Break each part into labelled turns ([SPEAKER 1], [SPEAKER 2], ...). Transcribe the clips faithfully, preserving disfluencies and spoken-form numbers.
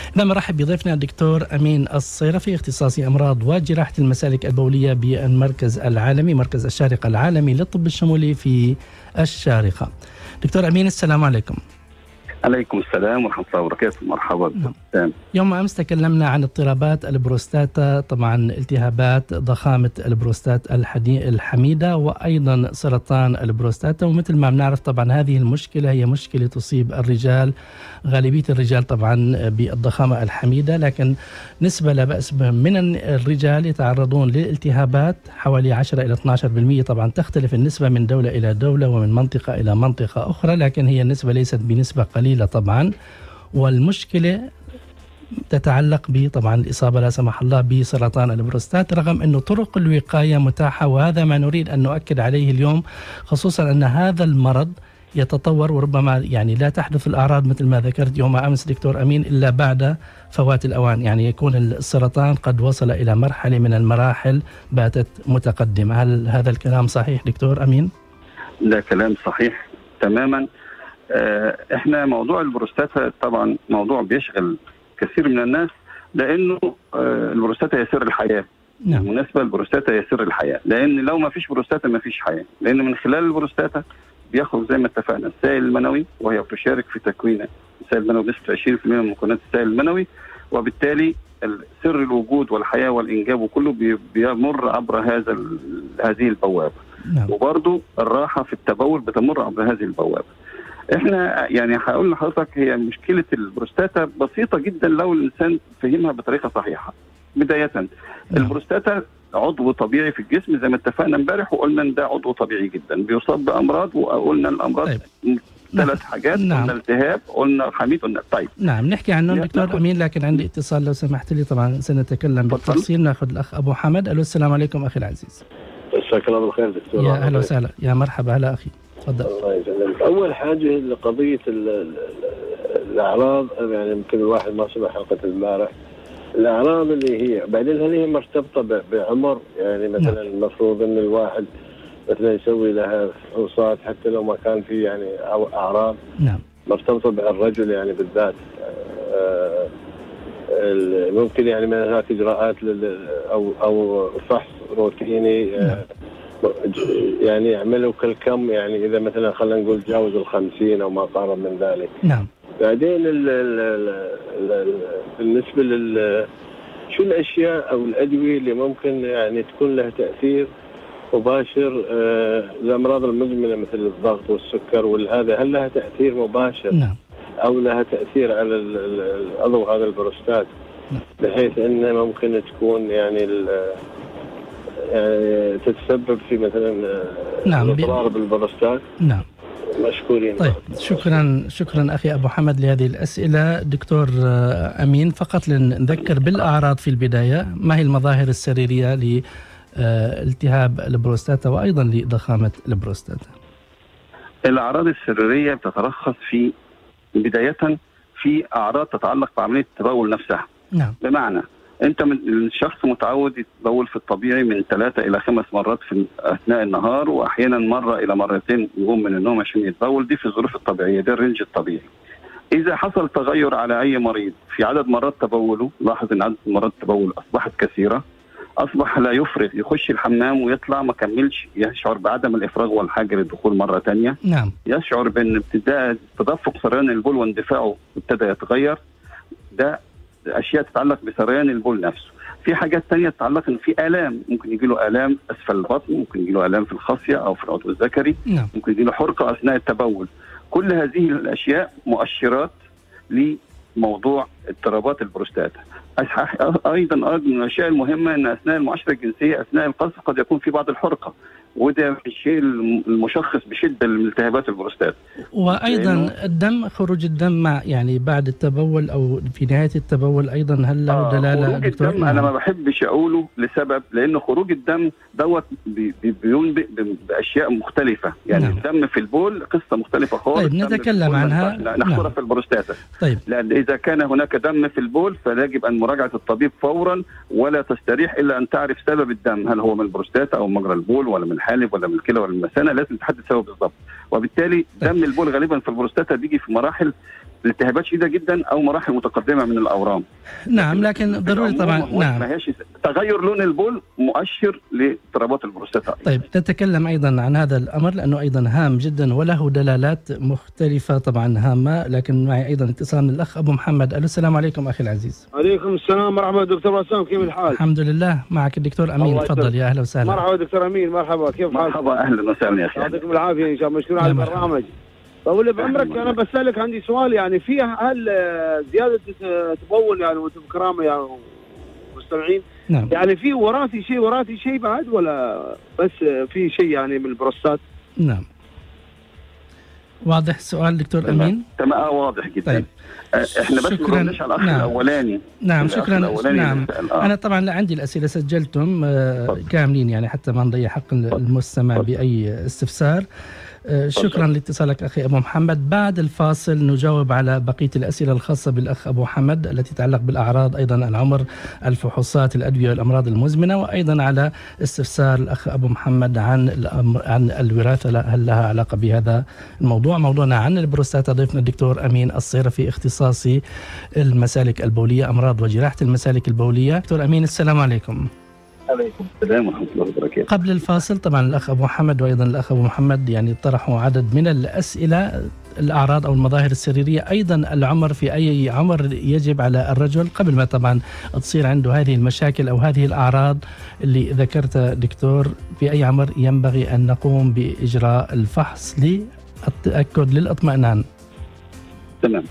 [SPEAKER 1] نعم، مرحب بضيفنا الدكتور أمين الصيرفي، اختصاصي أمراض وجراحة المسالك البولية بالمركز العالمي، مركز الشارقة العالمي للطب الشمولي في الشارقة. دكتور أمين، السلام عليكم.
[SPEAKER 2] عليكم السلام ورحمة الله وبركاته. مرحبا.
[SPEAKER 1] نعم. يوم أمس تكلمنا عن اضطرابات البروستاتا، طبعا التهابات ضخامة البروستات الحميدة وأيضا سرطان البروستاتا. ومثل ما بنعرف طبعا هذه المشكلة هي مشكلة تصيب الرجال، غالبية الرجال طبعا بالضخامة الحميدة، لكن نسبة لا بأس بها من الرجال يتعرضون للالتهابات حوالي عشرة إلى اثني عشر بالمئة. طبعا تختلف النسبة من دولة إلى دولة ومن منطقة إلى منطقة أخرى، لكن هي النسبة ليست بنسبة قليلة طبعا. والمشكلة تتعلق بطبعا الإصابة لا سمح الله بسرطان البروستات، رغم أنه طرق الوقاية متاحة، وهذا ما نريد أن نؤكد عليه اليوم، خصوصا أن هذا المرض يتطور وربما يعني لا تحدث الأعراض مثل ما ذكرت يوم أمس دكتور أمين إلا بعد فوات الأوان، يعني يكون السرطان قد وصل إلى مرحلة من المراحل باتت متقدمة. هل هذا الكلام صحيح دكتور أمين؟
[SPEAKER 2] لا، كلام صحيح تماما. احنا موضوع البروستاتا طبعا موضوع بيشغل كثير من الناس، لانه البروستاتا هي سر الحياه.
[SPEAKER 1] نعم.
[SPEAKER 2] بالنسبه للبروستاتا هي سر الحياه، لان لو ما فيش بروستاتا ما فيش حياه، لان من خلال البروستاتا بيخرج زي ما اتفقنا السائل المنوي، وهي بتشارك في تكوين السائل المنوي بنسبه عشرين بالمئة من مكونات السائل المنوي، وبالتالي سر الوجود والحياه والانجاب وكله بيمر عبر هذا هذه البوابه.
[SPEAKER 1] نعم.
[SPEAKER 2] وبرضه الراحه في التبول بتمر عبر هذه البوابه. احنا يعني هقول لحضرتك هي مشكله البروستاتا بسيطه جدا لو الانسان فهمها بطريقه صحيحه. بدايه نعم. البروستاتا عضو طبيعي في الجسم زي ما اتفقنا امبارح، وقلنا ان ده عضو طبيعي جدا بيصاب بامراض، وقلنا الامراض طيب. ثلاث حاجات.
[SPEAKER 1] نعم.
[SPEAKER 2] قلنا التهاب، قلنا حميد، قلنا طيب
[SPEAKER 1] نعم نحكي عنهم دكتور أمين، لكن عندي اتصال لو سمحت لي، طبعا سنتكلم بالتفصيل. ناخذ الاخ ابو حمد. الو، السلام عليكم اخي العزيز.
[SPEAKER 3] مساك الله بالخير دكتور.
[SPEAKER 1] يا اهلا وسهلا، يا مرحبا. هلا اخي، تفضل.
[SPEAKER 3] الله يسلمك. اول حاجه لقضيه الاعراض، يعني يمكن الواحد ما سمع حلقه البارح. الاعراض اللي هي بعدين هل هي مرتبطه بعمر؟ يعني مثلا نعم. المفروض ان الواحد مثلا يسوي لها فحوصات حتى لو ما كان في يعني اعراض.
[SPEAKER 1] نعم.
[SPEAKER 3] مرتبطه بالرجل يعني بالذات. آه ممكن يعني من هناك اجراءات او او فحص روتيني. آه نعم. يعني يعملوا كالكم، يعني اذا مثلا خلينا نقول تجاوز الخمسين او ما قارب من ذلك.
[SPEAKER 1] نعم.
[SPEAKER 3] بعدين ال ال ال بالنسبه لل شو الاشياء او الادويه اللي ممكن يعني تكون لها تاثير مباشر؟ آه الامراض المزمنه مثل الضغط والسكر والهذا، هل لها تاثير مباشر؟
[SPEAKER 1] نعم.
[SPEAKER 3] او لها تاثير على العضو هذا البروستات؟
[SPEAKER 1] نعم.
[SPEAKER 3] بحيث انه ممكن تكون يعني يعني تتسبب في مثلا
[SPEAKER 1] نعم
[SPEAKER 3] اضرار بالبروستات.
[SPEAKER 1] نعم.
[SPEAKER 3] مشكورين.
[SPEAKER 1] طيب، شكرا شكرا اخي ابو حمد لهذه الاسئله. دكتور امين، فقط لنذكر بالاعراض في البدايه، ما هي المظاهر السريريه لالتهاب البروستاتا وايضا لضخامه البروستاتا؟
[SPEAKER 2] الاعراض السريريه بتتلخص في بدايه في اعراض تتعلق بعمليه التبول نفسها.
[SPEAKER 1] نعم.
[SPEAKER 2] بمعنى انت من الشخص متعود يتبول في الطبيعي من ثلاثة الى خمس مرات في اثناء النهار، واحيانا مره الى مرتين يقوم من النوم عشان يتبول. دي في الظروف الطبيعيه، ده الرينج الطبيعي. اذا حصل تغير على اي مريض في عدد مرات تبوله، لاحظ ان عدد مرات التبول اصبحت كثيره، اصبح لا يفرغ، يخش الحمام ويطلع ما كملش، يشعر بعدم الافراغ والحاجه للدخول مره ثانيه.
[SPEAKER 1] نعم.
[SPEAKER 2] يشعر بان ابتداء تدفق سريان البول واندفاعه ابتدى يتغير. ده اشياء تتعلق بسريان البول نفسه. في حاجات تانية تتعلق ان في الام، ممكن يجي له الام اسفل البطن، ممكن يجي له الام في الخصيه او في العضو الذكري.
[SPEAKER 1] نعم.
[SPEAKER 2] ممكن يجي له حرقه اثناء التبول. كل هذه الاشياء مؤشرات لموضوع اضطرابات البروستاتا. ايضا من الاشياء المهمه ان اثناء المعاشره الجنسيه اثناء القذف قد يكون في بعض الحرقه، وده الشيء المشخص بشده لالتهابات البروستات.
[SPEAKER 1] وايضا الدم، خروج الدم مع يعني بعد التبول او في نهايه التبول ايضا، هل له آه دلاله دكتور؟
[SPEAKER 2] الدم انا ما بحبش اقوله لسبب، لان خروج الدم دوت بينبئ باشياء مختلفه، يعني نعم. الدم في البول قصه مختلفه خالص.
[SPEAKER 1] طيب نتكلم عنها.
[SPEAKER 2] نحصرها نعم. في البروستاتا.
[SPEAKER 1] طيب.
[SPEAKER 2] لان اذا كان هناك دم في البول فيجب ان مراجعه الطبيب فورا، ولا تستريح الا ان تعرف سبب الدم، هل هو من البروستاتا او مجرى البول ولا من الحالب ولا من الكلى ولا من المثانه، لازم تحدد سبب بالضبط. وبالتالي دم البول غالبا في البروستاتا بيجي في مراحل التهابات شديده جدا او مراحل متقدمه من الاورام.
[SPEAKER 1] نعم، لكن ضروري طبعا. نعم،
[SPEAKER 2] ما هيش تغير لون البول مؤشر لاضطرابات البروستاتا.
[SPEAKER 1] طيب، تتكلم ايضا عن هذا الامر لانه ايضا هام جدا وله دلالات مختلفه طبعا هامه، لكن معي ايضا اتصال من الاخ ابو محمد. الو، السلام عليكم اخي العزيز.
[SPEAKER 4] عليكم السلام، مرحبا دكتور بسام، كيف الحال؟
[SPEAKER 1] الحمد لله، معك الدكتور امين، تفضل. يا اهلا وسهلا.
[SPEAKER 4] مرحبا دكتور امين، مرحبا، كيف حالك؟
[SPEAKER 2] مرحبا، اهلا وسهلا يا اخي.
[SPEAKER 4] يعطيكم العافيه ان شاء الله، مشكور على البرنامج. طول بعمرك، انا بسالك، عندي سؤال يعني فيها، هل زياده تبول يعني وانتم بكرامه يعني مستمعين؟
[SPEAKER 1] نعم.
[SPEAKER 4] يعني في وراثي شيء وراثي شيء بعد ولا بس في شيء يعني من البروستات؟
[SPEAKER 1] نعم. واضح السؤال دكتور امين؟
[SPEAKER 2] تمام، اه واضح جدا.
[SPEAKER 1] طيب.
[SPEAKER 2] احنا بس
[SPEAKER 1] شكرا.
[SPEAKER 2] نردش على الاخ
[SPEAKER 1] نعم.
[SPEAKER 2] الاولاني.
[SPEAKER 1] نعم، شكرا. نعم،
[SPEAKER 2] آه.
[SPEAKER 1] انا طبعا عندي الاسئله سجلتم آه كاملين يعني حتى ما نضيع حق المستمع باي استفسار. شكرا لاتصالك أخي أبو محمد. بعد الفاصل نجاوب على بقية الأسئلة الخاصة بالأخ أبو محمد التي تتعلق بالأعراض، أيضا العمر، الفحوصات، الأدوية والأمراض المزمنة، وأيضا على استفسار الأخ أبو محمد عن الأمر عن الوراثة، هل لها علاقة بهذا الموضوع. موضوعنا عن البروستاتا، ضيفنا الدكتور أمين الصيرفي، اختصاصي المسالك البولية، أمراض وجراحة المسالك البولية. دكتور أمين، السلام عليكم.
[SPEAKER 2] عليكم السلام ورحمة الله وبركاته.
[SPEAKER 1] قبل الفاصل طبعا الأخ أبو محمد وأيضا الأخ أبو محمد يعني طرحوا عدد من الأسئلة، الأعراض أو المظاهر السريرية، أيضا العمر، في أي عمر يجب على الرجل قبل ما طبعا تصير عنده هذه المشاكل أو هذه الأعراض اللي ذكرتها دكتور، في أي عمر ينبغي أن نقوم بإجراء الفحص للتأكد للإطمئنان.
[SPEAKER 2] تمام.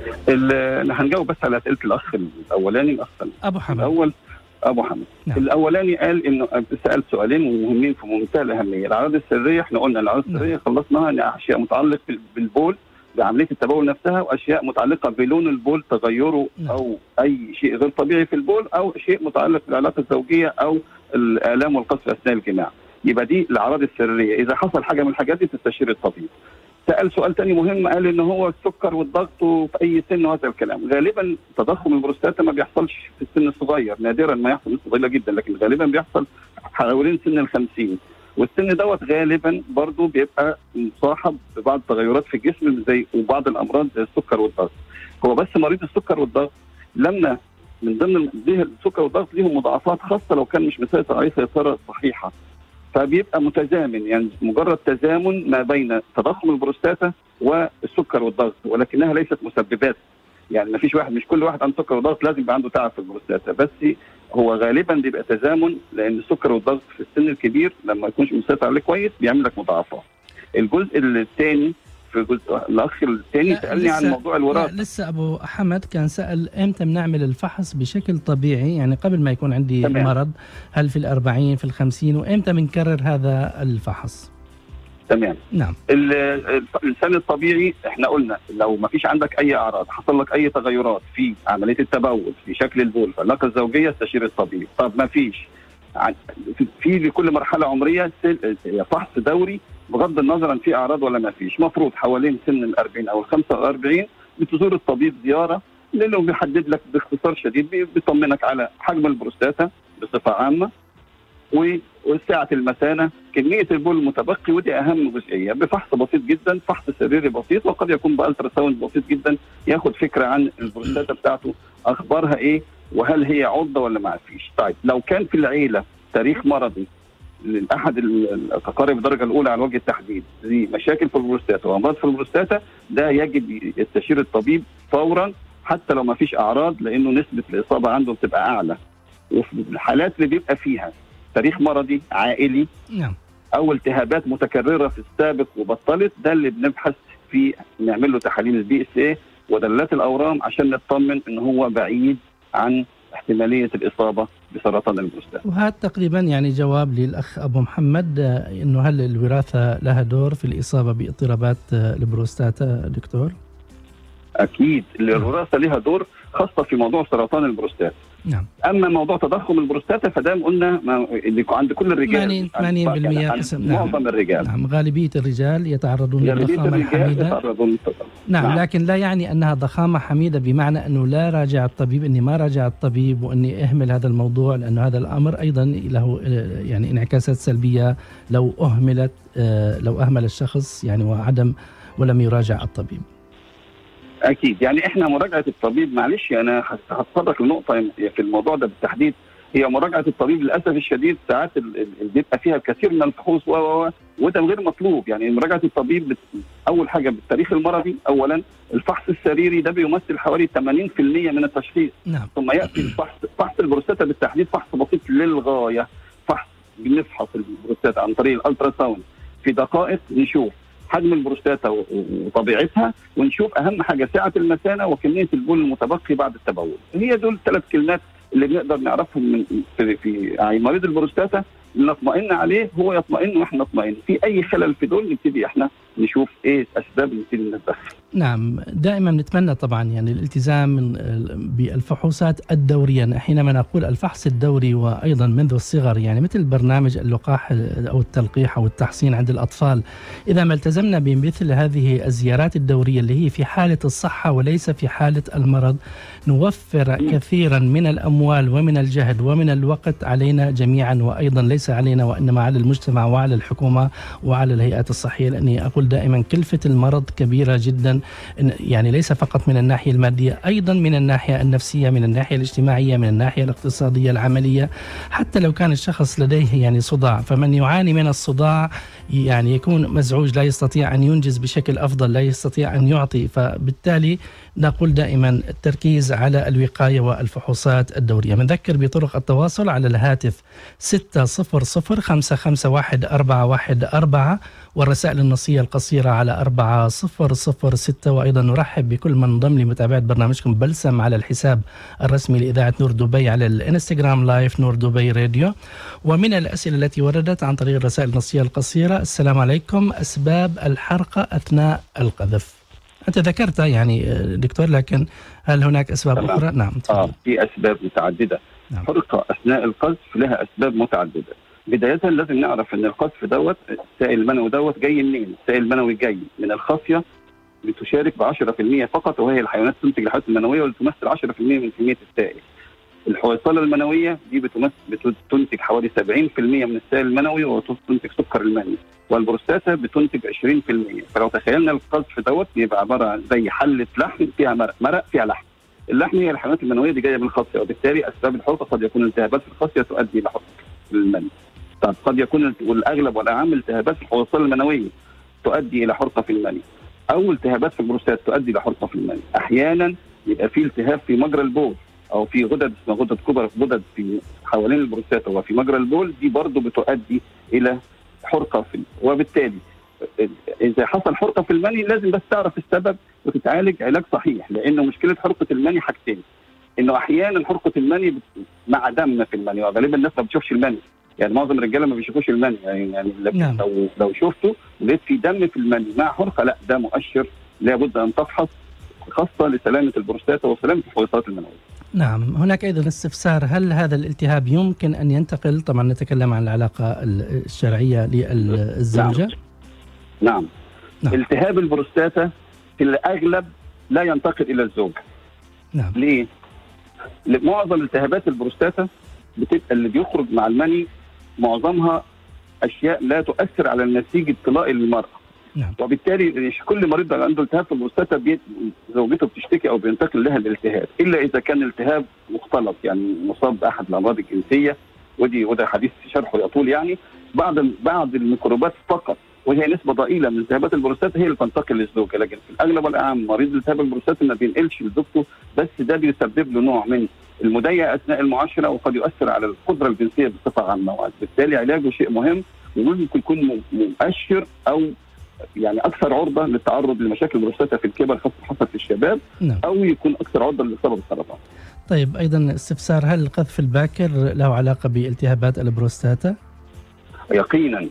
[SPEAKER 2] هنجاوب بس على أسئلة الأخ الأولاني، الأخ
[SPEAKER 1] أبو حمد.
[SPEAKER 2] الأول ابو حمد. نعم. الاولاني قال انه سال سؤالين مهمين في منتهى الاهميه. الاعراض السريه، احنا قلنا الاعراض السريه خلصناها ان اشياء متعلقه بالبول بعمليه التبول نفسها، واشياء متعلقه بلون البول تغيره، نعم. او اي شيء غير طبيعي في البول، او شيء متعلق بالعلاقه الزوجيه او الالام والقصف اثناء الجماع. يبقى دي الاعراض السريه. اذا حصل حاجه من الحاجات دي تستشير الطبيب. سأل سؤال تاني مهم، قال ان هو السكر والضغط وفي اي سن وهذا الكلام. غالبا تضخم البروستاتا ما بيحصلش في السن الصغير، نادرا ما يحصل، نسبة ضئيلة جدا، لكن غالبا بيحصل حوالين سن الخمسين، والسن دوت غالبا برضو بيبقى مصاحب ببعض التغيرات في الجسم زي وبعض الامراض زي السكر والضغط. هو بس مريض السكر والضغط لما من ضمن السكر والضغط ليهم مضاعفات خاصة لو كان مش مسيطر عليه سيطرة صحيحة، فبيبقى متزامن، يعني مجرد تزامن ما بين تضخم البروستاتا والسكر والضغط، ولكنها ليست مسببات. يعني ما فيش واحد، مش كل واحد عنده سكر وضغط لازم يبقى عنده تعب في البروستاتا، بس هو غالبا بيبقى تزامن، لان السكر والضغط في السن الكبير لما ما يكونش مسيطر عليه كويس بيعمل لك مضاعفات. الجزء الثاني، في جزء الاخ الثاني سالني عن موضوع الوراثه.
[SPEAKER 1] لسه ابو حمد كان سال امتى بنعمل الفحص بشكل طبيعي، يعني قبل ما يكون عندي تمام. مرض، هل في الأربعين في الخمسين، وامتى بنكرر هذا الفحص؟
[SPEAKER 2] تمام.
[SPEAKER 1] نعم.
[SPEAKER 2] الانسان الطبيعي احنا قلنا لو ما فيش عندك اي اعراض، حصل لك اي تغيرات في عمليه التبول، في شكل البول، في العلاقه الزوجيه، استشير الطبيب. طب ما فيش، في لكل مرحله عمريه فحص دوري بغض النظر عن في اعراض ولا ما فيش. مفروض حوالين سن الأربعين او الخمسة وأربعين بتزور الطبيب زياره، لانه بيحدد لك باختصار شديد، بيطمنك على حجم البروستاتا بصفه عامه، وسعه المثانه، كميه البول المتبقي، ودي اهم جزئيه، بفحص بسيط جدا، فحص سريري بسيط، وقد يكون بالترا ساوند بسيط جدا ياخد فكره عن البروستاتا بتاعته اخبارها ايه، وهل هي عضه ولا ما فيش. طيب لو كان في العيله تاريخ مرضي لاحد الاقارب الدرجه الاولى على وجه التحديد زي مشاكل في البروستاتا وامراض في البروستاتا، ده يجب يستشير الطبيب فورا حتى لو ما فيش اعراض، لانه نسبه الاصابه عنده بتبقى اعلى. وفي الحالات اللي بيبقى فيها تاريخ مرضي عائلي،
[SPEAKER 1] نعم،
[SPEAKER 2] او التهابات متكرره في السابق وبطلت، ده اللي بنبحث فيه، نعمل له تحاليل البي اس اي ودلالات الاورام عشان نطمن ان هو بعيد عن احتماليه الاصابه بسرطان البروستاتا.
[SPEAKER 1] وهذا تقريبا يعني جواب للاخ ابو محمد، انه هل الوراثه لها دور في الاصابه باضطرابات البروستاتا دكتور؟
[SPEAKER 2] اكيد الوراثه لها دور، خاصه في موضوع سرطان البروستاتا.
[SPEAKER 1] نعم.
[SPEAKER 2] اما موضوع تضخم البروستاتا فده قلنا اللي عند كل الرجال
[SPEAKER 1] ثمانين بالمئة
[SPEAKER 2] حسب معظم الرجال.
[SPEAKER 1] نعم، غالبيه الرجال يتعرضون للضخامه الحميده. نعم. نعم، لكن لا يعني انها ضخامه حميده بمعنى انه لا راجع الطبيب، اني ما راجع الطبيب واني اهمل هذا الموضوع، لانه هذا الامر ايضا له يعني انعكاسات سلبيه لو اهملت، لو اهمل الشخص يعني وعدم ولم يراجع الطبيب.
[SPEAKER 2] اكيد يعني احنا مراجعه الطبيب، معلش انا هتطرق لنقطه في الموضوع ده بالتحديد، هي مراجعه الطبيب للاسف الشديد ساعات بيبقى فيها الكثير من الفحوص و وده غير مطلوب. يعني مراجعه الطبيب بت... اول حاجه بالتاريخ المرضي، اولا الفحص السريري ده بيمثل حوالي ثمانين بالمئة من التشخيص.
[SPEAKER 1] نعم.
[SPEAKER 2] ثم ياتي الفحص، فحص البروستاتا بالتحديد فحص بسيط للغايه، فحص بنفحص البروستاتا عن طريق الالترا ساوند في دقائق، نشوف حجم البروستاتا وطبيعتها، ونشوف اهم حاجه سعه المثانه وكميه البول المتبقي بعد التبول. هي دول ثلاث كلمات اللي بنقدر نعرفهم من في, في مريض البروستاتا، نطمئن عليه هو يطمئن واحنا نطمئن. في اي خلل في دول نبتدي احنا نشوف ايه الاسباب، نبتدي نتدخل.
[SPEAKER 1] نعم، دائما نتمنى طبعا يعني الالتزام بالفحوصات الدورية. حينما نقول الفحص الدوري وأيضا منذ الصغر، يعني مثل برنامج اللقاح أو التلقيح أو التحصين عند الأطفال، إذا ما التزمنا بمثل هذه الزيارات الدورية اللي هي في حالة الصحة وليس في حالة المرض، نوفر كثيرا من الأموال ومن الجهد ومن الوقت علينا جميعا، وأيضا ليس علينا وإنما على المجتمع وعلى الحكومة وعلى الهيئات الصحية. لأني أقول دائما كلفة المرض كبيرة جدا، يعني ليس فقط من الناحية المادية، أيضا من الناحية النفسية، من الناحية الاجتماعية، من الناحية الاقتصادية العملية. حتى لو كان الشخص لديه يعني صداع، فمن يعاني من الصداع يعني يكون مزعوج، لا يستطيع أن ينجز بشكل أفضل، لا يستطيع أن يعطي. فبالتالي نقول دائما التركيز على الوقاية والفحوصات الدورية. بنذكر بطرق التواصل على الهاتف ستة صفر صفر خمسة خمسة واحد أربعة واحد أربعة، والرسائل النصية القصيرة على أربعة صفر صفر ستة. وأيضا نرحب بكل من انضم لمتابعة برنامجكم بلسم على الحساب الرسمي لإذاعة نور دبي على الانستغرام لايف نور دبي راديو. ومن الأسئلة التي وردت عن طريق الرسائل النصية القصيرة: السلام عليكم، أسباب الحرقة أثناء القذف. أنت ذكرت يعني دكتور، لكن هل هناك أسباب طبعا أخرى؟ نعم.
[SPEAKER 2] آه في أسباب متعددة. نعم. حرقة أثناء القذف لها أسباب متعددة. بداية لازم نعرف أن القذف دوت السائل المنوي دوت جاي منين؟ السائل المنوي جاي من الخصية، بتشارك ب عشرة بالمئة فقط، وهي الحيوانات تنتج الحيوانات المنوية واللي تمثل عشرة بالمئة من كمية السائل. الحويصلة المنوية دي بتمثل بتنتج حوالي سبعين بالمئة من السائل المنوي وتنتج سكر المني، والبروستاتا بتنتج عشرين بالمئة. فلو تخيلنا القذف دوت يبقى عبارة عن زي حلة لحم فيها مرق، مرق فيها لحم. اللحم هي الحيوانات المنوية دي جاية من الخصية، وبالتالي أسباب الحرقة قد يكون التهابات في الخصية تؤدي إلى حرقة المني. طب قد يكون والأغلب والأعم التهابات في الحويصلة المنوية تؤدي إلى حرقة في المني، أو التهابات في البروستات تؤدي إلى حرقة في المني. أحيانا يبقى في التهاب في مجرى البول، او في غدد اسمها غدد كبرى، غدد في حوالين البروستاتا وفي مجرى البول، دي برضو بتؤدي الى حرقه في. وبالتالي اذا حصل حرقه في المني لازم بس تعرف السبب وتتعالج علاج صحيح، لانه مشكله حرقه المني حاجتين: انه احيانا حرقه المني مع دم في المني، وغالبا الناس ما بتشوفش المني، يعني معظم الرجاله ما بيشوفوش المني، يعني, يعني نعم. لو لو شفته ولقيت في دم في المني مع حرقه، لا ده مؤشر لابد ان تفحص، خاصه لسلامه البروستاتا وسلامه الحويصلات المنويه.
[SPEAKER 1] نعم. هناك أيضا استفسار: هل هذا الالتهاب يمكن أن ينتقل؟ طبعا نتكلم عن العلاقة الشرعية للزوجة.
[SPEAKER 2] نعم. نعم. نعم. التهاب البروستاتا في الأغلب لا ينتقل إلى الزوج.
[SPEAKER 1] نعم.
[SPEAKER 2] ليه؟ معظم التهابات البروستاتا بتبقى اللي بيخرج مع المني معظمها أشياء لا تؤثر على النسيج الطلائي للمرأة.
[SPEAKER 1] نعم.
[SPEAKER 2] وبالتالي كل مريض عنده التهاب في البروستاتا بي... زوجته بتشتكي او بينتقل لها الالتهاب، الا اذا كان التهاب مختلط، يعني مصاب باحد الامراض الجنسيه، ودي وده حديث شرحه يطول. يعني بعض بعض الميكروبات فقط، وهي نسبه ضئيله من التهابات البروستاتا هي اللي تنتقل للزوجه، لكن في الاغلب والاعم مريض التهاب البروستاتا ما بينقلش لزوجته، بس ده بيسبب له نوع من المضايقه اثناء المعاشره، وقد يؤثر على القدره الجنسيه بصفه عامه. وبالتالي علاجه شيء مهم، وممكن يكون مؤشر او يعني اكثر عرضه للتعرض لمشاكل البروستاتا في الكبر، خاصه حصل في الشباب.
[SPEAKER 1] نعم.
[SPEAKER 2] او يكون اكثر عرضه للاصابه بالسرطان.
[SPEAKER 1] طيب، ايضا استفسار: هل القذف الباكر له علاقه بالتهابات البروستاتا؟
[SPEAKER 2] يقينا.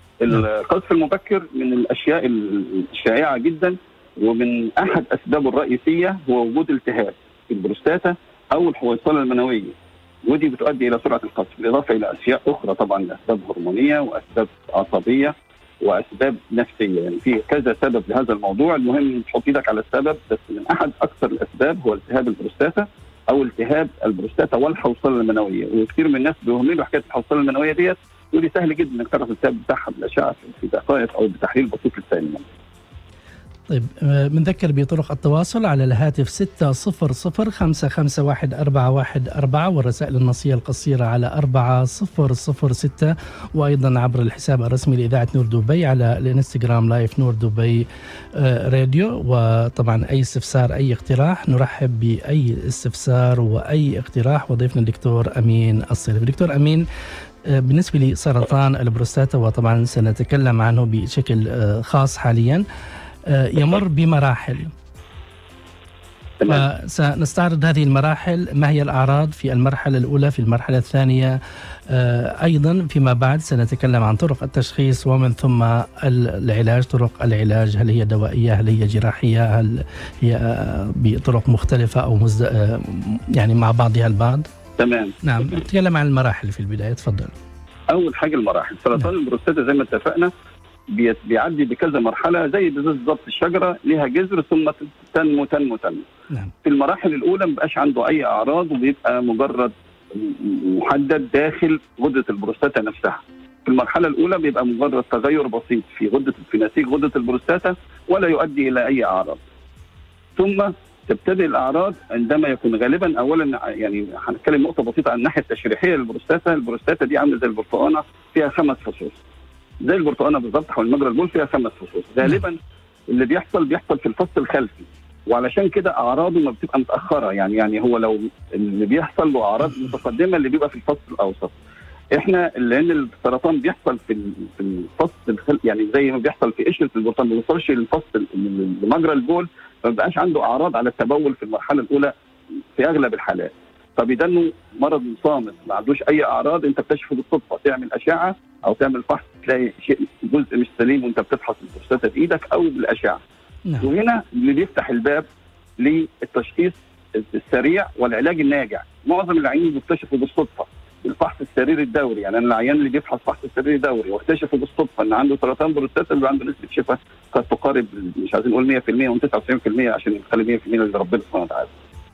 [SPEAKER 2] القذف المبكر من الاشياء الشائعه جدا، ومن احد اسبابه الرئيسيه هو وجود التهاب في البروستاتا او الحويصله المنويه، ودي بتؤدي الى سرعه القذف، بالاضافه الى اشياء اخرى طبعا، اسباب هرمونيه واسباب عصبيه واسباب نفسيه. يعني في كذا سبب لهذا الموضوع، المهم تحط ايدك على السبب. بس من احد اكثر الاسباب هو التهاب البروستاتا او التهاب البروستاتا والحوصله المنويه، وكثير من الناس بيهملوا حكايه الحوصله المنويه ديت، ودي سهل جدا انك تعرف السبب بتاعها بالاشعه في دقائق او بتحليل بسيط للسائل المنوي.
[SPEAKER 1] طيب بنذكر بطرق التواصل على الهاتف ستة صفر صفر خمسة خمسة واحد أربعة واحد أربعة والرسائل النصية القصيرة على أربعة صفر صفر ستة، وأيضا عبر الحساب الرسمي لإذاعة نور دبي على الانستغرام لايف نور دبي راديو. وطبعا أي استفسار أي اقتراح نرحب بأي استفسار وأي اقتراح. وضيفنا الدكتور أمين الصليبي. دكتور أمين، بالنسبة لسرطان البروستاتا وطبعا سنتكلم عنه بشكل خاص حاليا، يمر بمراحل، فسنستعرض هذه المراحل. ما هي الأعراض في المرحلة الأولى، في المرحلة الثانية، أيضا فيما بعد سنتكلم عن طرق التشخيص ومن ثم العلاج. طرق العلاج هل هي دوائية، هل هي جراحية، هل هي بطرق مختلفة أو مزد... يعني مع بعضها البعض؟
[SPEAKER 2] تمام.
[SPEAKER 1] نعم، نتكلم عن المراحل في البداية. تفضل.
[SPEAKER 2] أول حاجة المراحل. سرطان نعم. البروستاتا زي ما اتفقنا بيعدي بكذا مرحلة، زي بالضبط الشجرة ليها جذر ثم تنمو تنمو تنمو.
[SPEAKER 1] نعم.
[SPEAKER 2] في المراحل الأولى ما بيبقاش عنده أي أعراض، وبيبقى مجرد محدد داخل غدة البروستاتا نفسها. في المرحلة الأولى بيبقى مجرد تغير بسيط في غدة في نسيج غدة البروستاتا ولا يؤدي إلى أي أعراض. ثم تبتدئ الأعراض عندما يكون غالبا أولا، يعني هنتكلم نقطة بسيطة عن الناحية التشريحية للبروستاتا. البروستاتا دي عاملة زي البرتقانة، فيها خمس فصوص زي البرتقانه بالظبط حول مجرى البول، فيها خمس فصوص. غالبا اللي بيحصل بيحصل في الفص الخلفي، وعلشان كده اعراضه ما بتبقى متاخره. يعني يعني هو لو اللي بيحصل له اعراض متقدمه اللي بيبقى في الفص الاوسط. احنا لان السرطان بيحصل في في الفص الخلفي، يعني زي ما بيحصل في قشره البرتقال ما بيوصلش للفص لمجرى البول، ما بيبقاش عنده اعراض على التبول في المرحله الاولى في اغلب الحالات. فبيبقى انه مرض صامت ما عندوش اي اعراض، انت بتكتشفه بالصدفه، تعمل اشعه او تعمل فحص تلاقي شيء جزء مش سليم وانت بتفحص البروستاتا بايدك او بالاشعه.
[SPEAKER 1] نعم.
[SPEAKER 2] وهنا اللي بيفتح الباب للتشخيص السريع والعلاج الناجع. معظم العيانين بيكتشفوا بالصدفه بالفحص السريري الدوري. يعني انا العيان اللي بيفحص فحص السريري الدوري واكتشفوا بالصدفه ان عنده سرطان بروستاتا اللي عنده نسبه شفاء قد تقارب، مش عايزين نقول مية بالمية وتسعة وتسعين بالمية عشان نخلي مية بالمية اللي ربنا سبحانه وتعالى.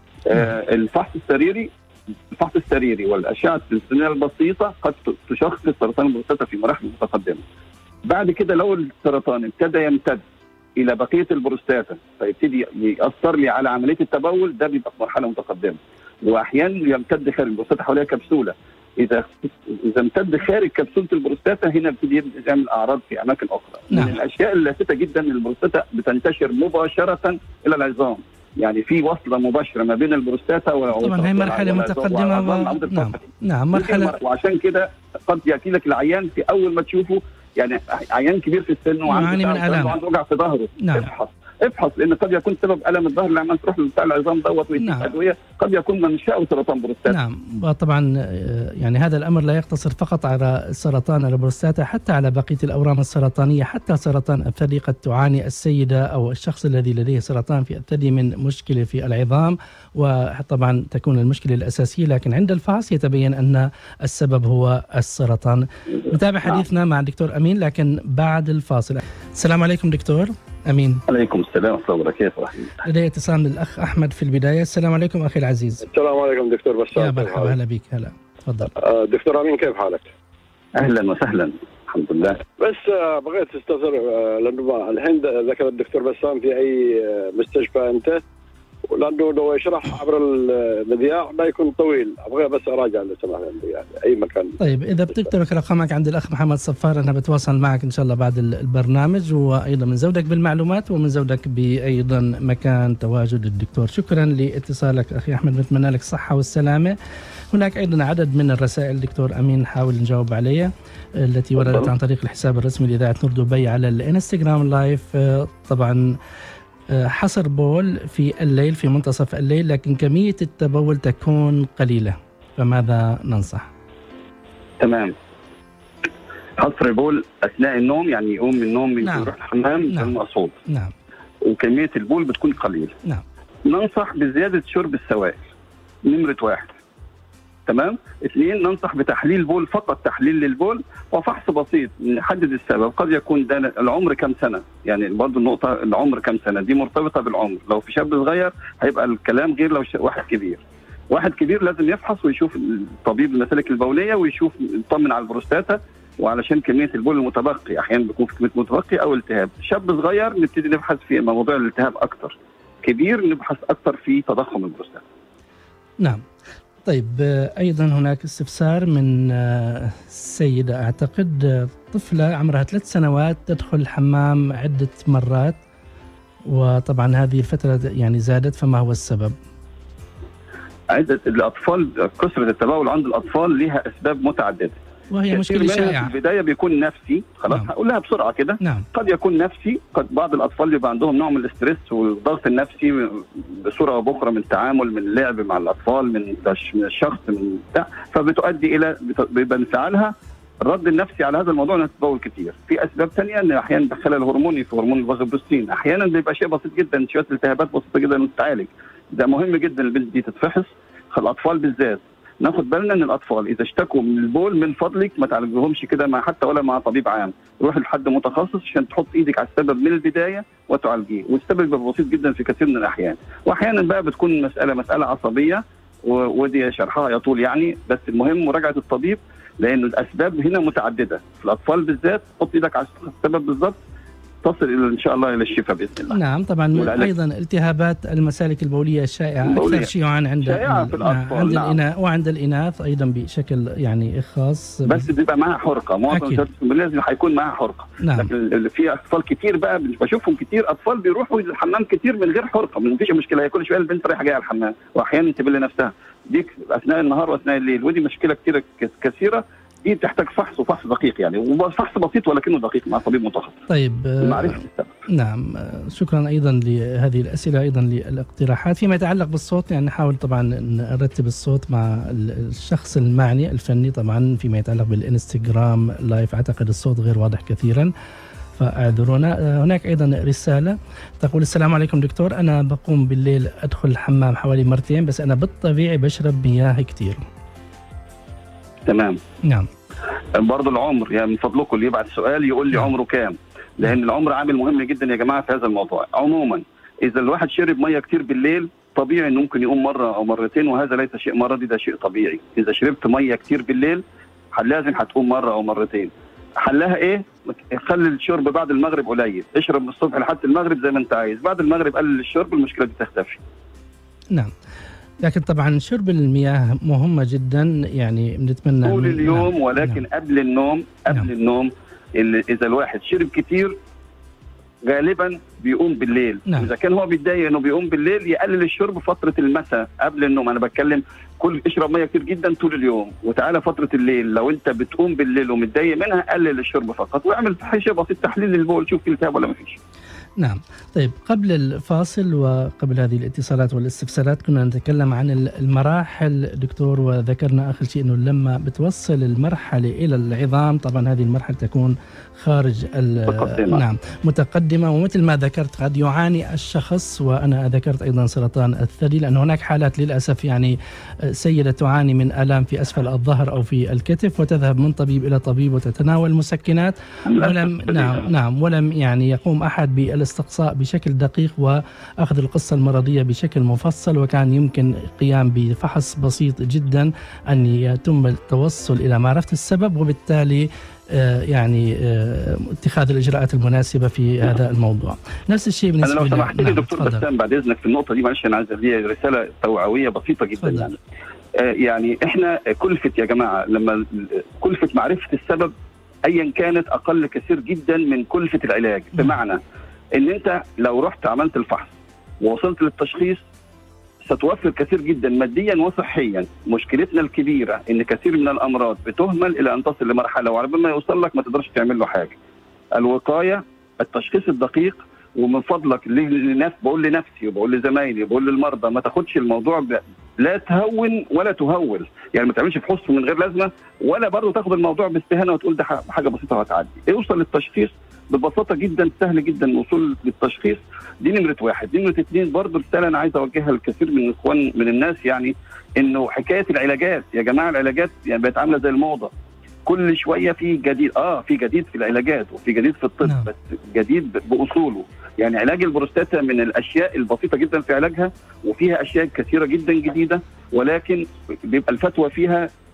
[SPEAKER 2] آه الفحص السريري الفحص السريري والاشعه السنيه البسيطه قد تشخص سرطان البروستاتا في مراحل متقدمه. بعد كده لو السرطان ابتدى يمتد الى بقيه البروستاتا فيبتدي ياثر لي على عمليه التبول، ده بيبقى في مرحله متقدمه. واحيانا يمتد خارج البروستاتا حواليها كبسوله، اذا اذا امتد خارج كبسوله البروستاتا هنا بيبتدي يعمل اعراض في اماكن اخرى.
[SPEAKER 1] نعم.
[SPEAKER 2] من الاشياء اللافته جدا ان البروستاتا بتنتشر مباشره الى العظام، يعني في وصله مباشره ما بين البروستاتا و
[SPEAKER 1] طبعا هي مرحله متقدمه و... نعم نعم مرحله،
[SPEAKER 2] وعشان كده قد ياتي لك العيان في اول ما تشوفه، يعني عيان كبير في السن وعنده
[SPEAKER 1] من الام
[SPEAKER 2] وعنده وجع في ظهره.
[SPEAKER 1] نعم.
[SPEAKER 2] افحص ابحث لان قد يكون سبب الم الظهر لما تروح لبتاع العظام دوت ويديك
[SPEAKER 1] نعم.
[SPEAKER 2] ادويه قد يكون منشأه سرطان بروستاتا.
[SPEAKER 1] نعم. وطبعا يعني هذا الامر لا يقتصر فقط على سرطان البروستاتا، حتى على بقيه الاورام السرطانيه، حتى سرطان الثدي قد تعاني السيده او الشخص الذي لديه سرطان في الثدي من مشكله في العظام، وطبعا تكون المشكله الاساسيه لكن عند الفحص يتبين ان السبب هو السرطان. نتابع حديثنا مع الدكتور امين لكن بعد الفاصل. السلام عليكم دكتور امين.
[SPEAKER 2] عليكم السلام ورحمه الله وبركاته.
[SPEAKER 1] لدي اتصال من الاخ احمد في البدايه. السلام عليكم اخي العزيز.
[SPEAKER 3] السلام عليكم دكتور بسام.
[SPEAKER 1] يا مرحبا، هلا بك. هلا تفضل.
[SPEAKER 3] دكتور امين كيف حالك؟
[SPEAKER 2] اهلا وسهلا الحمد لله.
[SPEAKER 3] بس بغيت استفسر لانه الهند ذكر الدكتور بسام في اي مستشفى انت، لانه لو يشرح عبر المذياع ما يكون طويل، ابغى بس اراجع لو سمحت يعني اي مكان.
[SPEAKER 1] طيب اذا بتترك رقمك عند الاخ محمد صفار انا بتواصل معك ان شاء الله بعد البرنامج، وايضا من زودك بالمعلومات ومن زودك بايضا مكان تواجد الدكتور. شكرا لاتصالك اخي احمد، بتمنى لك الصحه والسلامه. هناك ايضا عدد من الرسائل دكتور امين نحاول نجاوب عليها التي وردت عن طريق الحساب الرسمي لاذاعه نور دبي على الانستغرام لايف. طبعا حصر بول في الليل في منتصف الليل لكن كمية التبول تكون قليلة، فماذا ننصح؟
[SPEAKER 2] تمام. حصر بول أثناء النوم يعني يقوم من النوم من
[SPEAKER 1] نعم.
[SPEAKER 2] يروح الحمام
[SPEAKER 1] نعم.
[SPEAKER 2] المقصود.
[SPEAKER 1] نعم.
[SPEAKER 2] وكمية البول بتكون قليلة.
[SPEAKER 1] نعم.
[SPEAKER 2] ننصح بزيادة شرب السوائل نمرة واحد. تمام. اثنين، ننصح بتحليل بول، فقط تحليل للبول وفحص بسيط نحدد السبب. قد يكون ده العمر كم سنه، يعني برضه النقطه العمر كم سنه دي مرتبطه بالعمر. لو في شاب صغير هيبقى الكلام غير لو واحد كبير. واحد كبير لازم يفحص ويشوف الطبيب المسالك البوليه ويشوف يطمن على البروستاتا وعلشان كميه البول المتبقي، احيانا بيكون في كميه متبقي او التهاب. شاب صغير نبتدي نبحث في موضوع الالتهاب اكتر، كبير نبحث اكتر في تضخم البروستاتا.
[SPEAKER 1] نعم. طيب ايضا هناك استفسار من سيده اعتقد طفله عمرها ثلاث سنوات تدخل الحمام عده مرات، وطبعا هذه الفتره يعني زادت، فما هو السبب؟
[SPEAKER 2] عدة الأطفال، كثرة التبول عند الأطفال لها أسباب متعددة،
[SPEAKER 1] وهي مشكلة شائعة.
[SPEAKER 2] في البداية بيكون نفسي، خلاص نعم. هقولها بسرعة كده.
[SPEAKER 1] نعم.
[SPEAKER 2] قد يكون نفسي، قد بعض الأطفال بيبقى عندهم نوع من الاسترس والضغط النفسي بصورة أو بأخرى، من تعامل، من اللعب مع الأطفال، من من الشخص، من بتاع، فبتؤدي إلى بيبقى انفعالها الرد النفسي على هذا الموضوع انها تتبول كتير. في اسباب ثانيه ان احيانا دخلها الهرموني في هرمون الفازوبروستين، احيانا بيبقى شيء بسيط جدا، شويه التهابات بسيطه جدا وتتعالج. ده مهم جدا البنت دي تتفحص، الاطفال بالذات ناخد بالنا ان الاطفال اذا اشتكوا من البول من فضلك ما تعالجوهمش كده مع حتى ولا مع طبيب عام، روح لحد متخصص عشان تحط ايدك على السبب من البدايه وتعالجيه، والسبب بيبقى بسيط جدا في كثير من الاحيان، واحيانا بقى بتكون مساله مساله عصبيه ودي شرحها يطول يعني، بس المهم مراجعه الطبيب لأن الأسباب هنا متعددة، في الأطفال بالذات حط إيدك على السبب بالضبط تصل إلى إن شاء الله إلى الشفاء بإذن الله.
[SPEAKER 1] نعم طبعا. أيضا التهابات المسالك البولية الشائعة أكثر شيوعا عند
[SPEAKER 2] شائعة في الأطفال
[SPEAKER 1] عند
[SPEAKER 2] نعم.
[SPEAKER 1] الإناث وعند الإناث أيضا بشكل يعني خاص،
[SPEAKER 2] بس بيبقى معها حرقة، معظم لازم هيكون معها حرقة.
[SPEAKER 1] نعم.
[SPEAKER 2] لكن في أطفال كتير بقى بشوفهم كتير أطفال بيروحوا الحمام كتير من غير حرقة، ما فيش مشكلة، هي كل شوية البنت رايحة جاية على الحمام وأحيانا تبل نفسها دي أثناء النهار وأثناء الليل، ودي مشكلة كتير كثيرة دي تحتاج فحص وفحص دقيق يعني، وفحص بسيط ولكنه دقيق مع طبيب متخصص.
[SPEAKER 1] طيب
[SPEAKER 2] معرفة السبب.
[SPEAKER 1] نعم شكرا ايضا لهذه الاسئله، ايضا للاقتراحات فيما يتعلق بالصوت. يعني نحاول طبعا نرتب الصوت مع الشخص المعني الفني، طبعا فيما يتعلق بالانستغرام لايف اعتقد الصوت غير واضح كثيرا فاعذرونا. هناك ايضا رساله تقول: السلام عليكم دكتور، انا بقوم بالليل ادخل الحمام حوالي مرتين، بس انا بالطبيعي بشرب مياه كثير.
[SPEAKER 2] تمام.
[SPEAKER 1] نعم.
[SPEAKER 2] برضه العمر يعني من فضلكم اللي يبعت سؤال يقول لي
[SPEAKER 1] نعم.
[SPEAKER 2] عمره كام، لان العمر عامل مهم جدا يا جماعه في هذا الموضوع. عموما اذا الواحد شرب ميه كتير بالليل طبيعي انه ممكن يقوم مره او مرتين، وهذا ليس شيء مرضي، ده شيء طبيعي. اذا شربت ميه كتير بالليل لازم هتقوم مره او مرتين. حلها ايه؟ خلي الشرب بعد المغرب قليل، اشرب من الصبح لحد المغرب زي ما انت عايز، بعد المغرب قلل الشرب المشكله دي تختفي.
[SPEAKER 1] نعم. لكن طبعا شرب المياه مهمة جدا يعني بنتمنى
[SPEAKER 2] طول اليوم. نعم. ولكن
[SPEAKER 1] نعم.
[SPEAKER 2] قبل النوم قبل نعم. النوم اذا الواحد شرب كتير غالبا بيقوم بالليل.
[SPEAKER 1] نعم.
[SPEAKER 2] اذا كان هو بيتضايق انه بيقوم بالليل يقلل الشرب فتره المساء قبل النوم. انا بتكلم كل اشرب ميه كتير جدا طول اليوم، وتعالى فتره الليل لو انت بتقوم بالليل ومتضايق منها قلل الشرب فقط، واعمل شيء بسيط تحليل للبول شوف في التهاب ولا ما فيش.
[SPEAKER 1] نعم. طيب قبل الفاصل وقبل هذه الاتصالات والاستفسارات كنا نتكلم عن المراحل دكتور، وذكرنا آخر شيء أنه لما بتوصل المرحلة إلى العظام طبعا هذه المرحلة تكون خارج
[SPEAKER 2] متقدمة.
[SPEAKER 1] نعم متقدمة، ومثل ما ذكرت قد يعاني الشخص، وأنا ذكرت أيضا سرطان الثدي، لأن هناك حالات للأسف يعني سيدة تعاني من آلام في أسفل الظهر أو في الكتف وتذهب من طبيب إلى طبيب وتتناول مسكنات ولم نعم نعم ولم يعني يقوم أحد بالاستقصاء بشكل دقيق وأخذ القصة المرضية بشكل مفصل، وكان يمكن قيام بفحص بسيط جدا أن يتم التوصل إلى معرفة السبب، وبالتالي آه يعني آه اتخاذ الإجراءات المناسبة في هذا الموضوع. نفس الشيء بالنسبة
[SPEAKER 2] لي. أنا لو سمحت لي دكتور بسام بعد إذنك في النقطة دي، معلش أنا عايز لي رسالة توعوية بسيطة جدا. فضل. يعني آه يعني إحنا كلفة يا جماعة لما كلفة معرفة السبب أيا كانت أقل كثير جدا من كلفة العلاج. بمعنى ان انت لو رحت عملت الفحص ووصلت للتشخيص ستوفر كثير جدا ماديا وصحيا. مشكلتنا الكبيره ان كثير من الامراض بتهمل الى ان تصل لمرحله وعلى ما يوصل لك ما تقدرش تعمل له حاجه. الوقايه، التشخيص الدقيق، ومن فضلك لنفسي بقول لنفسي وبقول لزمايلي وبقول للمرضى ما تاخدش الموضوع ب... لا تهون ولا تهول، يعني ما تعملش فحوص من غير لازمه، ولا برضه تاخد الموضوع باستهانه وتقول ده حاجه بسيطه وهتعدي. اوصل للتشخيص ببساطه جدا، سهل جدا الوصول للتشخيص. دي نمره واحد. نمره اثنين برضه رساله انا عايز اوجهها لكثير من الاخوان من الناس، يعني انه حكايه العلاجات يا جماعه، العلاجات يعني بقت عامله زي الموضه، كل شويه في جديد. اه في جديد في العلاجات وفي جديد في الطب. نعم. بس جديد باصوله. يعني علاج البروستاتا من الاشياء البسيطه جدا في علاجها، وفيها اشياء كثيره جدا جديده، ولكن بيبقى الفتوى فيها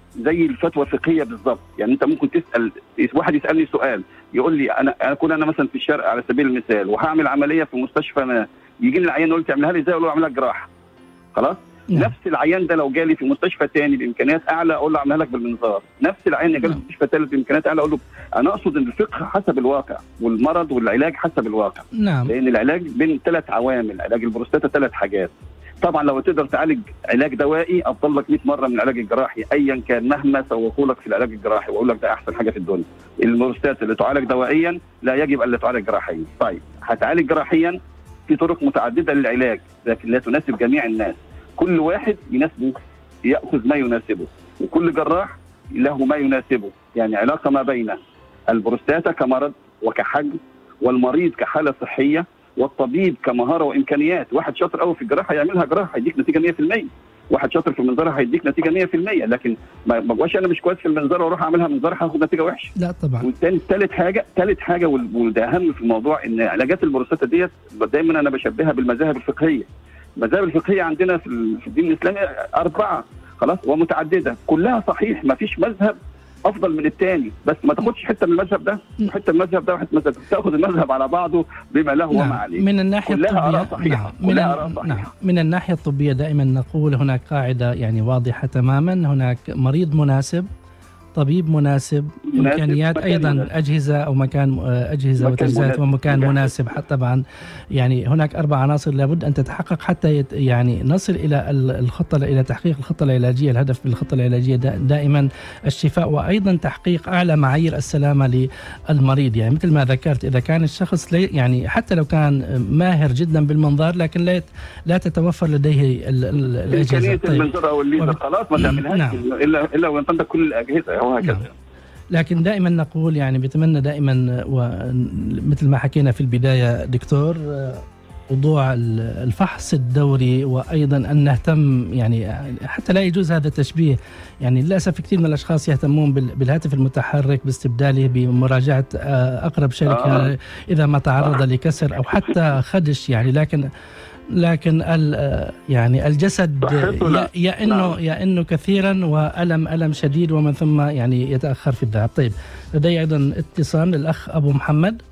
[SPEAKER 2] زي الفتوى الفقهيه بالظبط. يعني انت ممكن تسال واحد يسالني سؤال يقول لي انا اكون انا مثلا في الشرق على سبيل المثال وهعمل عمليه في مستشفى ما، يجيني العيان يقول لي تعملها لي ازاي؟ اقول له اعملها جراحه. خلاص؟ نعم. نفس العيان ده لو جالي في مستشفى ثاني بامكانيات اعلى اقول له اعملها لك بالمنظار. نفس العيان اللي جالي في مستشفى ثالث بامكانيات اعلى اقول له انا اقصد ان الفقه حسب الواقع والمرض والعلاج حسب الواقع.
[SPEAKER 1] نعم.
[SPEAKER 2] لان العلاج بين ثلاث عوامل، علاج البروستاتا ثلاث حاجات. طبعا لو تقدر تعالج علاج دوائي افضل لك مئة مره من العلاج الجراحي ايا كان مهما سوقوا لك في العلاج الجراحي، واقول لك ده احسن حاجه في الدنيا. البروستاتا اللي تعالج دوائيا لا يجب ان تعالج جراحيا. طيب هتعالج جراحيا في طرق متعدده للعلاج لكن لا تناسب جميع الناس. كل واحد يناسبه ياخذ ما يناسبه، وكل جراح له ما يناسبه. يعني علاقه ما بين البروستاتا كمرض وكحجم والمريض كحاله صحيه والطبيب كمهاره وامكانيات. واحد شاطر قوي في الجراحه يعملها جراحه هيديك نتيجه مية في المية، واحد شاطر في المنظار هيديك نتيجه مية في المية، لكن ما بقاش انا مش كويس في المنظار واروح اعملها منظار هاخد نتيجه وحشه.
[SPEAKER 1] لا طبعا.
[SPEAKER 2] والثاني ثالث حاجه ثالث حاجه وده اهم في الموضوع، ان علاجات البروستاتا ديت دايما انا بشبهها بالمذاهب الفقهيه. المذاهب الفقهيه عندنا في الدين الاسلامي اربعه خلاص ومتعدده، كلها صحيح، ما فيش مذهب افضل من الثاني، بس ما تاخدش حته من المذهب ده وحته من المذهب ده وحته من المذهب، تاخد المذهب على بعضه بما له وما عليه.
[SPEAKER 1] من الناحيه
[SPEAKER 2] كلها
[SPEAKER 1] الطبيه
[SPEAKER 2] آراء صحيحة.
[SPEAKER 1] نعم.
[SPEAKER 2] كلها
[SPEAKER 1] من,
[SPEAKER 2] آراء صحيحة.
[SPEAKER 1] نعم. من الناحيه الطبيه دائما نقول هناك قاعده يعني واضحه تماما، هناك مريض مناسب، طبيب مناسب، امكانيات ايضا مناسب. اجهزه او مكان اجهزه وتجهيزات ومكان مناسب. حتى طبعا يعني هناك اربع عناصر لابد ان تتحقق حتى يعني نصل الى الخطه الى تحقيق الخطه العلاجيه. الهدف بالخطه العلاجيه دائما الشفاء وايضا تحقيق اعلى معايير السلامه للمريض. يعني مثل ما ذكرت اذا كان الشخص يعني حتى لو كان ماهر جدا بالمنظار لكن لا لا تتوفر لديه الاجهزه
[SPEAKER 2] امكانيه المنظار او الليزر خلاص ما تعملهاش. نعم. الا الا وان عندك كل الاجهزه وهكذا. نعم.
[SPEAKER 1] لكن دائما نقول يعني بتمنى دائما ومثل ما حكينا في البداية دكتور موضوع الفحص الدوري وأيضا أن نهتم، يعني حتى لا يجوز هذا التشبيه. يعني للأسف كثير من الأشخاص يهتمون بالهاتف المتحرك باستبداله بمراجعة أقرب شركة آه. إذا ما تعرض لكسر أو حتى خدش. يعني لكن لكن يعني الجسد يئن يئن كثيرا والم الم شديد ومن ثم يعني يتاخر في الذهاب. طيب لدي ايضا اتصال للاخ ابو محمد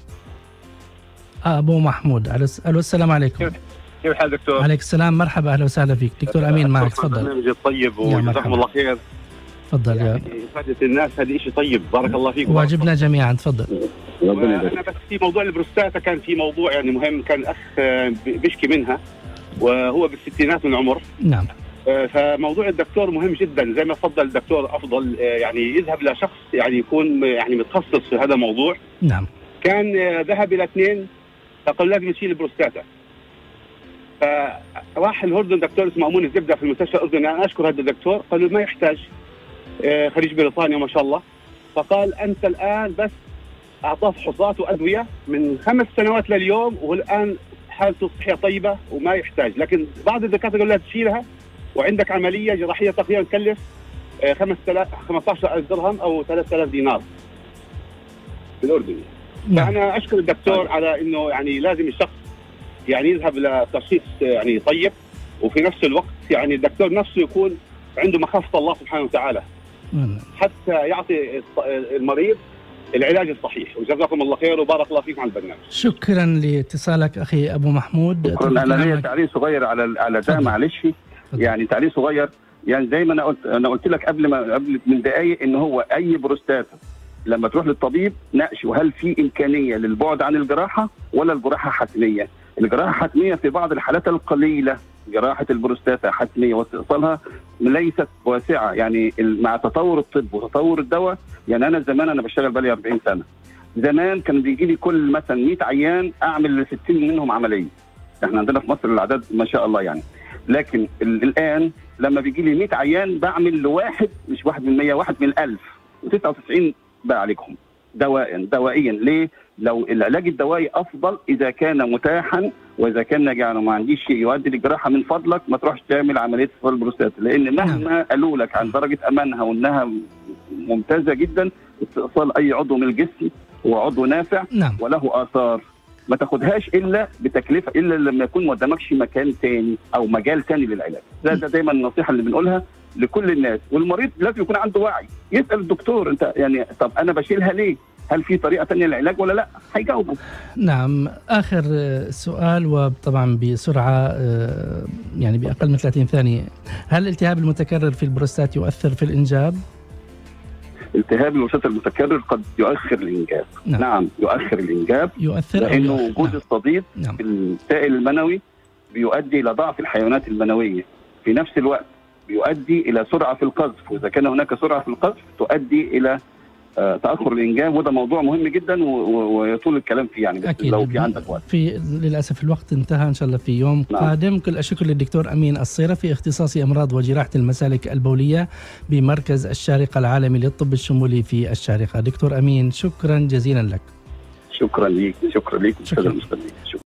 [SPEAKER 1] ابو محمود. الو السلام عليكم.
[SPEAKER 5] كيف الحال دكتور؟
[SPEAKER 1] عليك السلام، مرحبا اهلا وسهلا فيك دكتور امين معك. تفضل.
[SPEAKER 5] برنامج طيب وجزاكم الله خير.
[SPEAKER 1] تفضل يا
[SPEAKER 5] يعني افاده الناس هذه شيء طيب، بارك الله فيك.
[SPEAKER 1] واجبنا جميعا. تفضل.
[SPEAKER 5] انا بس في موضوع البروستاتا كان في موضوع يعني مهم، كان اخ بيشكي منها وهو بالستينات من العمر.
[SPEAKER 1] نعم.
[SPEAKER 5] فموضوع الدكتور مهم جدا زي ما تفضل الدكتور، افضل يعني يذهب لشخص يعني يكون يعني متخصص في هذا الموضوع.
[SPEAKER 1] نعم.
[SPEAKER 5] كان ذهب الى اثنين فقال لازم يشيل البروستاتا. فراح الاردن دكتور اسمه امون الزبده في المستشفى الاردني، انا اشكر هذا الدكتور، قال له ما يحتاج، خريج بريطانيا ما شاء الله. فقال انت الان بس اعطاه فحوصات وادويه من خمس سنوات لليوم والان حالته الصحيه طيبه وما يحتاج. لكن بعض الدكاتره يقول لها تشيلها وعندك عمليه جراحيه تقريبا تكلف خمسة عشر ألف درهم او ثلاثة آلاف دينار بالاردن. فانا اشكر الدكتور على انه يعني لازم الشخص يعني يذهب لتشخيص يعني طيب، وفي نفس الوقت يعني الدكتور نفسه يكون عنده مخافه الله سبحانه وتعالى حتى يعطي المريض العلاج الصحيح. وجزاكم الله خير وبارك الله فيكم على البرنامج.
[SPEAKER 1] شكرا لاتصالك اخي ابو محمود.
[SPEAKER 2] انا لي تعليق صغير على على ده معلش، يعني تعليق صغير. يعني زي ما انا قلت انا قلت لك قبل ما قبل من دقائق ان هو اي بروستاتا لما تروح للطبيب ناقشه هل في امكانيه للبعد عن الجراحه ولا الجراحه حتميه. الجراحه حتميه في بعض الحالات القليله، جراحه البروستاتا حتميه واستئصالها ليست واسعه. يعني مع تطور الطب وتطور الدواء، يعني انا زمان انا بشتغل بقالي أربعين سنه، زمان كان بيجي لي كل مثلا مئة عيان اعمل ستين منهم عمليه. احنا عندنا في مصر الاعداد ما شاء الله يعني. لكن الان لما بيجي لي مئة عيان بعمل لواحد، مش واحد من مية، واحد من ألف، وتسعة وتسعين بعالجهم دواء دوائيا. ليه؟ لو العلاج الدوائي افضل اذا كان متاحا، واذا كان يعني ما عنديش شيء يؤدي للجراحه من فضلك ما تروحش تعمل عمليه استئصال البروستاتا، لان مهما قالوا لك عن درجه امانها وانها ممتازه جدا، استئصال اي عضو من الجسم هو عضو نافع
[SPEAKER 1] نعم.
[SPEAKER 2] وله اثار، ما تاخدهاش الا بتكلفه، الا لما يكون ما قدامكش مكان ثاني او مجال ثاني للعلاج. ده, ده دايما النصيحه اللي بنقولها لكل الناس، والمريض لازم يكون عنده وعي، يسال الدكتور انت يعني طب انا بشيلها ليه؟ هل في طريقه ثانيه للعلاج ولا لا؟ هيجاوبوا.
[SPEAKER 1] نعم، اخر سؤال وطبعا بسرعه يعني باقل من ثلاثين ثانيه، هل الالتهاب المتكرر في البروستات يؤثر في الانجاب؟
[SPEAKER 2] التهاب البروستات المتكرر قد يؤخر الانجاب. نعم, نعم يؤخر الانجاب،
[SPEAKER 1] يؤثر
[SPEAKER 2] لانه وجود نعم. الصديد
[SPEAKER 1] نعم.
[SPEAKER 2] في السائل المنوي بيؤدي الى ضعف الحيوانات المنويه، في نفس الوقت بيؤدي الى سرعه في القذف، واذا كان هناك سرعه في القذف تؤدي الى تاخر الانجاب، وده موضوع مهم جدا ويطول الكلام فيه يعني، بس لو في عندك وقت.
[SPEAKER 1] في للاسف الوقت انتهى، ان شاء الله في يوم نعم. قادم. كل الشكر للدكتور امين الصيرفي، اختصاصي امراض وجراحه المسالك البوليه بمركز الشارقه العالمي للطب الشمولي في الشارقه. دكتور امين، شكرا جزيلا لك.
[SPEAKER 2] شكرا ليك، شكرا ليك استاذ المستمعين.